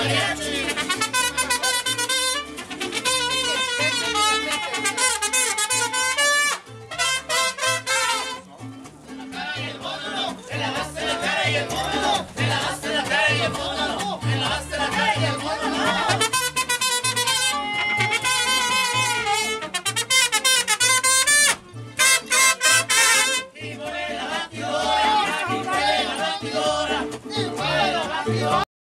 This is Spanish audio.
Se la das en la cara y el mono.